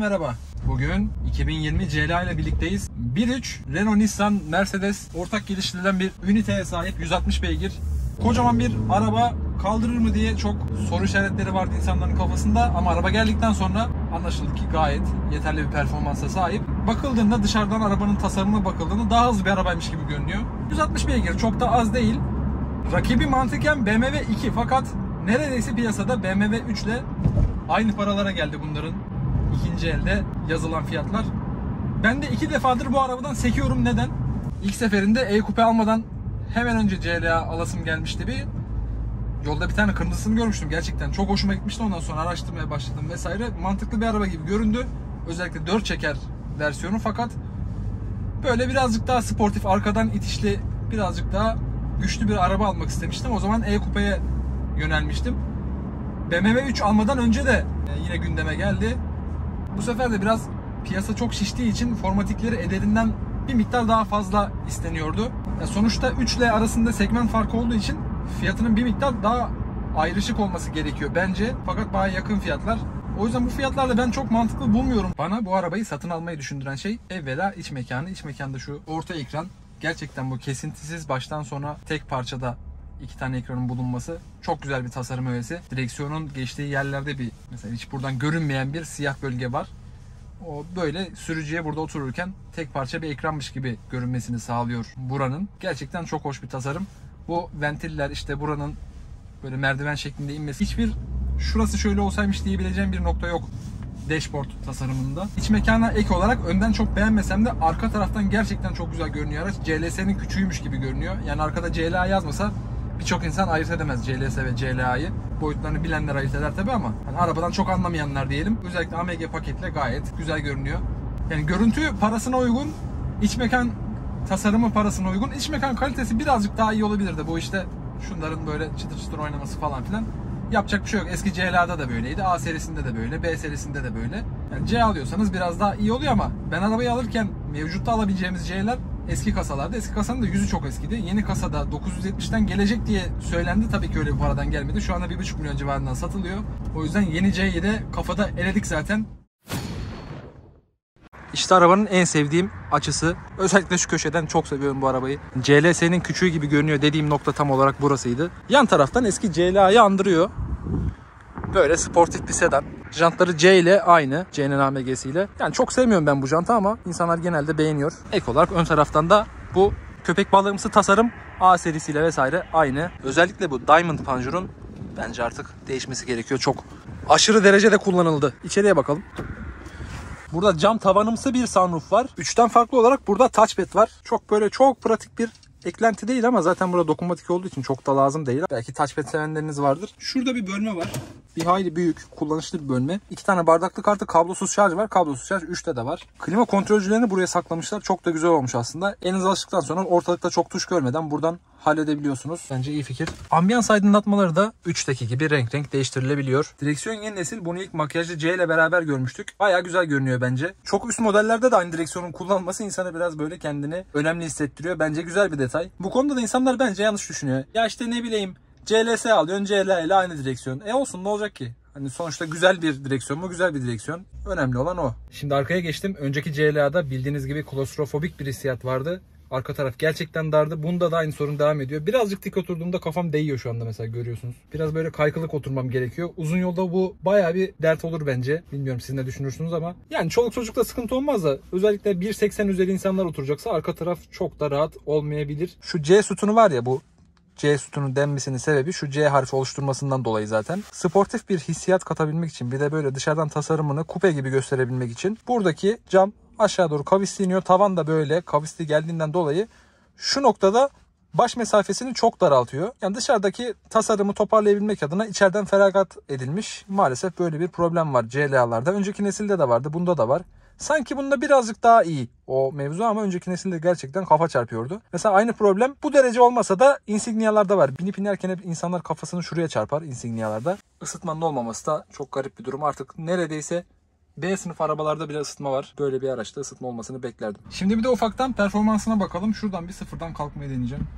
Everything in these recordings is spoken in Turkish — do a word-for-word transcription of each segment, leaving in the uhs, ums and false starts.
merhaba. Bugün iki bin yirmi C L A ile birlikteyiz. bir nokta üç Renault Nissan Mercedes ortak geliştirilen bir üniteye sahip yüz altmış beygir. Kocaman bir araba kaldırır mı diye çok soru işaretleri vardı insanların kafasında. Ama araba geldikten sonra anlaşıldı ki gayet yeterli bir performansa sahip. Bakıldığında dışarıdan arabanın tasarımına bakıldığında daha hızlı bir arabaymış gibi görünüyor. yüz altmış beygir çok da az değil. Rakibi mantıken B M W iki fakat neredeyse piyasada B M W üç ile aynı paralara geldi bunların ikinci elde yazılan fiyatlar. Ben de iki defadır bu arabadan sekiyorum. Neden? İlk seferinde E-Coupe almadan hemen önce C L A alasım gelmişti bir. Yolda bir tane kırmızısını görmüştüm. Gerçekten çok hoşuma gitmişti. Ondan sonra araştırmaya başladım vesaire. Mantıklı bir araba gibi göründü. Özellikle dört çeker versiyonu fakat böyle birazcık daha sportif, arkadan itişli, birazcık daha güçlü bir araba almak istemiştim. O zaman E-Coupe'ye yönelmiştim. B M W üç almadan önce de yine gündeme geldi. Bu sefer de biraz piyasa çok şiştiği için formatikleri ederinden bir miktar daha fazla isteniyordu. Ya sonuçta üç ile arasında segment farkı olduğu için fiyatının bir miktar daha ayrışık olması gerekiyor bence. Fakat bayağı yakın fiyatlar. O yüzden bu fiyatlarla ben çok mantıklı bulmuyorum. Bana bu arabayı satın almayı düşündüren şey evvela iç mekanı. İç mekanda şu orta ekran. Gerçekten bu kesintisiz baştan sona tek parçada iki tane ekranın bulunması çok güzel bir tasarım öğesi. Direksiyonun geçtiği yerlerde bir mesela hiç buradan görünmeyen bir siyah bölge var. O böyle sürücüye burada otururken tek parça bir ekranmış gibi görünmesini sağlıyor buranın. Gerçekten çok hoş bir tasarım. Bu ventiller işte buranın böyle merdiven şeklinde inmesi. Hiçbir şurası şöyle olsaymış diyebileceğim bir nokta yok dashboard tasarımında. İç mekana ek olarak önden çok beğenmesem de arka taraftan gerçekten çok güzel görünüyor araç. C L S'nin küçüğüymüş gibi görünüyor. Yani arkada C L A yazmasa birçok insan ayırt edemez C L S ve C L A'yı. Boyutlarını bilenler ayırt eder tabi ama hani arabadan çok anlamayanlar diyelim. Özellikle A M G paketle gayet güzel görünüyor. Yani görüntü parasına uygun, iç mekan tasarımı parasına uygun. İç mekan kalitesi birazcık daha iyi olabilirdi. Bu işte şunların böyle çıtır çıtır oynaması falan filan. Yapacak bir şey yok. Eski C L A'da da böyleydi. A serisinde de böyle. B serisinde de böyle. Yani C alıyorsanız biraz daha iyi oluyor ama ben arabayı alırken mevcutta alabileceğimiz C'ler eski kasalarda. Eski kasanın da yüzü çok eskidi. Yeni kasada dokuz yüz yetmişten gelecek diye söylendi. Tabii ki öyle bir paradan gelmedi. Şu anda bir buçuk milyon civarından satılıyor. O yüzden yeni C'yi de kafada eledik zaten. İşte arabanın en sevdiğim açısı. Özellikle şu köşeden çok seviyorum bu arabayı. C L S'nin küçüğü gibi görünüyor dediğim nokta tam olarak burasıydı. Yan taraftan eski C L A'yı andırıyor. Böyle sportif bir sedan. Jantları C ile aynı. C'nin A M G'siyle. Yani çok sevmiyorum ben bu jantı ama insanlar genelde beğeniyor. Ek olarak ön taraftan da bu köpek balığımsı tasarım A serisiyle vesaire aynı. Özellikle bu Diamond panjurun bence artık değişmesi gerekiyor. Çok aşırı derecede kullanıldı. İçeriye bakalım. Burada cam tavanımsı bir sunroof var. üçten farklı olarak burada touchpad var. Çok böyle çok pratik bir eklenti değil ama zaten burada dokunmatik olduğu için çok da lazım değil. Belki touchpad sevenleriniz vardır. Şurada bir bölme var. Bir hayli büyük, kullanışlı bir bölme. İki tane bardaklı kartı, kablosuz şarj var. Kablosuz şarj üçte de var. Klima kontrolcülerini buraya saklamışlar. Çok da güzel olmuş aslında. Elinize alıştıktan sonra ortalıkta çok tuş görmeden buradan halledebiliyorsunuz. Bence iyi fikir. Ambiyans aydınlatmaları da üçteki gibi renk renk değiştirilebiliyor. Direksiyon yeni nesil. Bunu ilk makyajlı C ile beraber görmüştük. Baya güzel görünüyor bence. Çok üst modellerde de aynı direksiyonun kullanılması insana biraz böyle kendini önemli hissettiriyor. Bence güzel bir detay. Bu konuda da insanlar bence yanlış düşünüyor. Ya işte ne bileyim C L S alıyorsun, C L A ile aynı direksiyon. E olsun, ne olacak ki? Hani sonuçta güzel bir direksiyon mu? Güzel bir direksiyon. Önemli olan o. Şimdi arkaya geçtim. Önceki C L A'da bildiğiniz gibi klostrofobik bir hissiyat vardı. Arka taraf gerçekten dardı. Bunda da aynı sorun devam ediyor. Birazcık dik oturduğumda kafam değiyor şu anda mesela, görüyorsunuz. Biraz böyle kaykılık oturmam gerekiyor. Uzun yolda bu bayağı bir dert olur bence. Bilmiyorum siz ne düşünürsünüz ama. Yani çoluk çocukta sıkıntı olmaz da özellikle bir seksen üzeri insanlar oturacaksa arka taraf çok da rahat olmayabilir. Şu C sütunu var ya, bu C sütunun denmesinin sebebi şu C harfi oluşturmasından dolayı zaten. Sportif bir hissiyat katabilmek için, bir de böyle dışarıdan tasarımını kupe gibi gösterebilmek için buradaki cam aşağı doğru kavisli iniyor. Tavan da böyle kavisli geldiğinden dolayı şu noktada baş mesafesini çok daraltıyor. Yani dışarıdaki tasarımı toparlayabilmek adına içeriden feragat edilmiş. Maalesef böyle bir problem var C L A'larda. Önceki nesilde de vardı. Bunda da var. Sanki bunda birazcık daha iyi o mevzu ama önceki nesilde gerçekten kafa çarpıyordu. Mesela aynı problem bu derece olmasa da Insignia'larda var. Binip inerken hep insanlar kafasını şuraya çarpar Insignia'larda. Isıtmanın olmaması da çok garip bir durum. Artık neredeyse B sınıf arabalarda bile ısıtma var. Böyle bir araçta ısıtma olmasını beklerdim. Şimdi bir de ufaktan performansına bakalım. Şuradan bir sıfırdan kalkmayı deneyeceğim.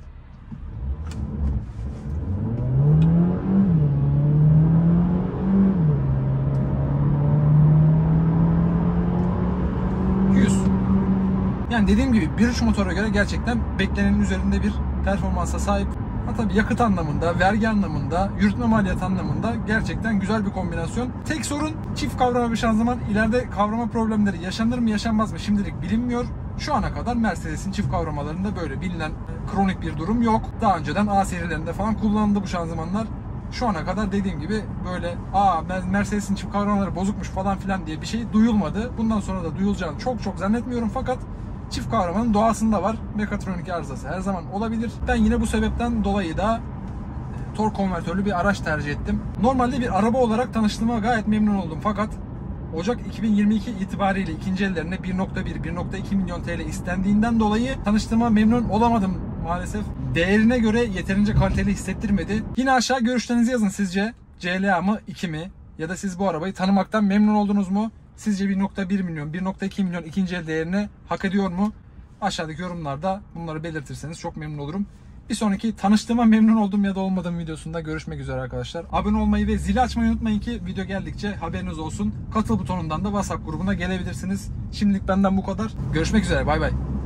Yani dediğim gibi bir üç motora göre gerçekten beklenenin üzerinde bir performansa sahip. Ha tabii yakıt anlamında, vergi anlamında, yürütme maliyeti anlamında gerçekten güzel bir kombinasyon. Tek sorun çift kavrama bir şanzıman. İleride kavrama problemleri yaşanır mı yaşanmaz mı şimdilik bilinmiyor. Şu ana kadar Mercedes'in çift kavramalarında böyle bilinen kronik bir durum yok. Daha önceden A serilerinde falan kullanıldı bu şanzımanlar. Şu ana kadar dediğim gibi böyle aa Mercedes'in çift kavramaları bozukmuş falan filan diye bir şey duyulmadı. Bundan sonra da duyulacağını çok çok zannetmiyorum fakat çift kavramanın doğasında var. Mekatronik arızası her zaman olabilir. Ben yine bu sebepten dolayı da e, tork konvertörlü bir araç tercih ettim. Normalde bir araba olarak tanıştığıma gayet memnun oldum fakat Ocak iki bin yirmi iki itibariyle ikinci ellerine bir nokta bir bir nokta iki milyon T L istendiğinden dolayı tanıştığıma memnun olamadım maalesef. Değerine göre yeterince kaliteli hissettirmedi. Yine aşağı görüşlerinizi yazın, sizce C L A mı iki mi? Ya da siz bu arabayı tanımaktan memnun oldunuz mu? Sizce bir nokta bir milyon, bir nokta iki milyon ikinci el değerini hak ediyor mu? Aşağıdaki yorumlarda bunları belirtirseniz çok memnun olurum. Bir sonraki tanıştığıma memnun oldum ya da olmadığım videosunda görüşmek üzere arkadaşlar. Abone olmayı ve zili açmayı unutmayın ki video geldikçe haberiniz olsun. Katıl butonundan da WhatsApp grubuna gelebilirsiniz. Şimdilik benden bu kadar. Görüşmek üzere. Bay bay.